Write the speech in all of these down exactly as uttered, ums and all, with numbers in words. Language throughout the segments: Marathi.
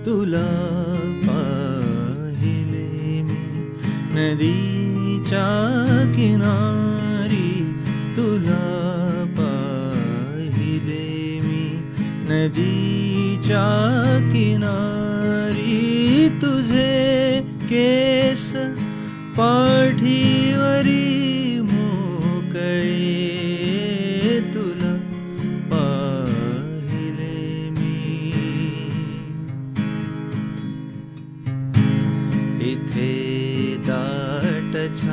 तुला पाहिले मी नदीच्या किनारी, तुला पाहिले मी नदीच्या किनारी, तुझे केस पाठीवरी मोकळे, तुला पाहिले मी. इथे दाट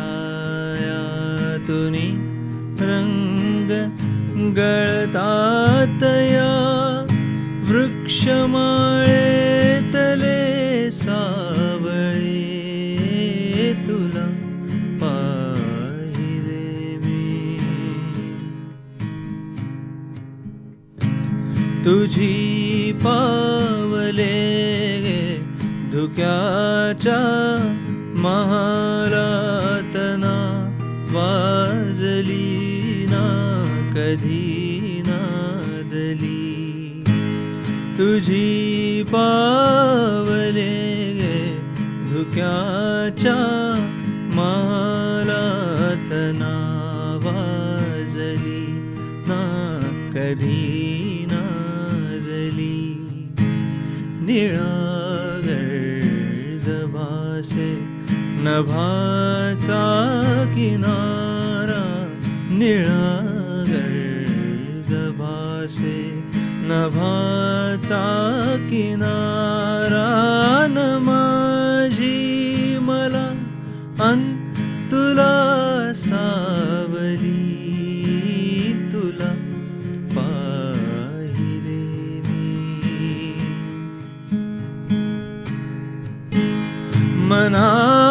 छायातुनी रंग गळतात या वृक्षमाळेतले सावळे, तुला पाहिले मी. तुझी पावले धुक्याच्या महालात ना वाजली ना कधी नादली. तुझी पावले धुक्याच्या महालात ना वाजली ना कधी नादली. निळा गर्द भासे नभाचा किनारा, निळा गर्द भासे नभाचा किनारा, न माझी मला अन तुला सावली, तुला पाहिले मी. मना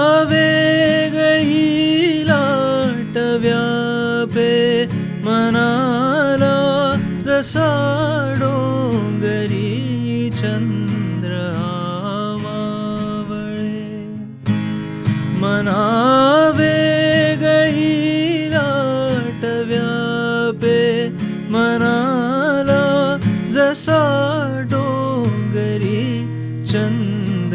वेगळी लाट व्यापे मनाला, जसा डोंगरी चंद्र मावळे. मना वेगळी लाट व्यापे मनाला, जसा डोंगरी चंद्र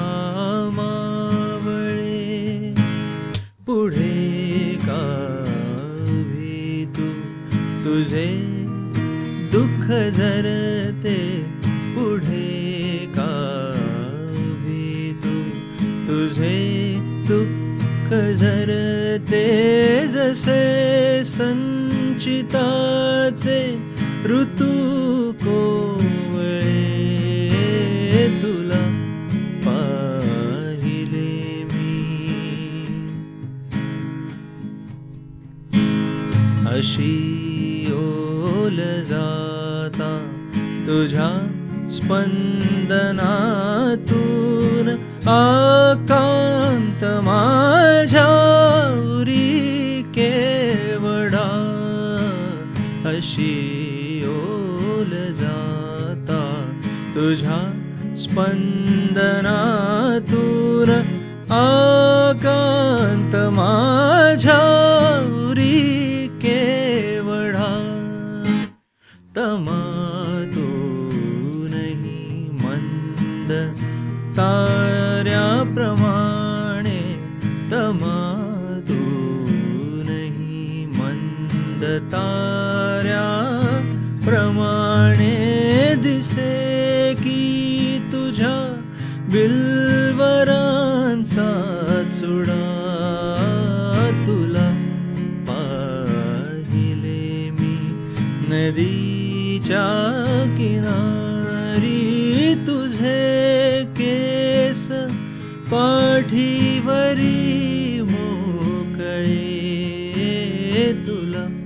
मावळे. पुढे का उभी तू तुझे दुःख झरते, पुढे का उभी तू तुझे दुःख झरते, जसे संचिताचे ऋतू कोवळे, तुला पाहिले मी. अशी ओल जाता तुझ्या स्पंदनातून, आकांत माझ्या उरी केवढा. अशी ओल जाता तुझ्या स्पंदनातून, आकांत माझ्या उरी केवढा. तमातूनही मंद ताऱ्याप्रमाणे, तमातूनही मंद ताऱ्याप्रमाणे, दिसे की तुझ्या बिलवरांचा चुडा, तुला पाहिले मी नदीच्या किनारी, तुझे केस पाठीवरी मोकळे, तुला